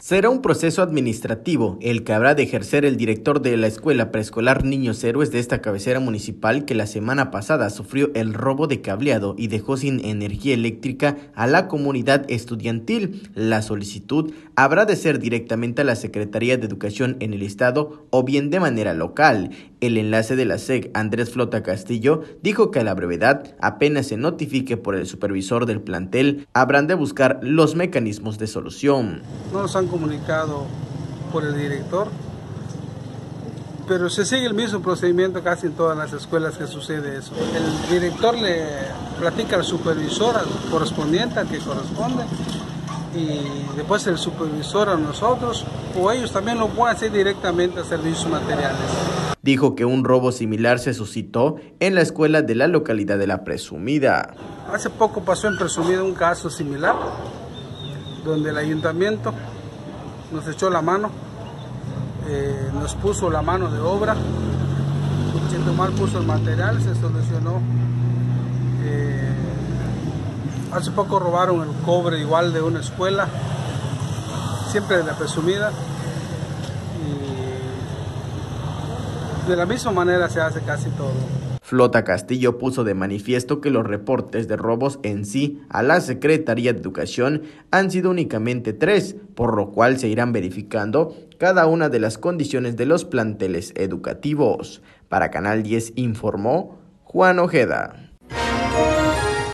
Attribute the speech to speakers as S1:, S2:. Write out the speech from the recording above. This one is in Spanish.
S1: Será un proceso administrativo el que habrá de ejercer el director de la escuela preescolar Niños Héroes de esta cabecera municipal que la semana pasada sufrió el robo de cableado y dejó sin energía eléctrica a la comunidad estudiantil. La solicitud habrá de ser directamente a la Secretaría de Educación en el estado o bien de manera local. El enlace de la SEC, Andrés Flota Castillo, dijo que a la brevedad, apenas se notifique por el supervisor del plantel, habrán de buscar los mecanismos de solución.
S2: No nos han comunicado por el director, pero se sigue el mismo procedimiento casi en todas las escuelas que sucede eso. El director le platica al supervisor correspondiente, al que corresponde, y después el supervisor a nosotros, o ellos también lo pueden hacer directamente a servicios materiales.
S1: Dijo que un robo similar se suscitó en la escuela de la localidad de La Presumida.
S2: Hace poco pasó en Presumida un caso similar, donde el ayuntamiento nos echó la mano, nos puso la mano de obra, Chetumal puso el material, se solucionó. Hace poco robaron el cobre igual de una escuela, siempre de La Presumida, y de la misma manera se hace casi todo.
S1: Flota Castillo puso de manifiesto que los reportes de robos en sí a la Secretaría de Educación han sido únicamente 3, por lo cual se irán verificando cada una de las condiciones de los planteles educativos. Para Canal 10 informó Juan Ojeda.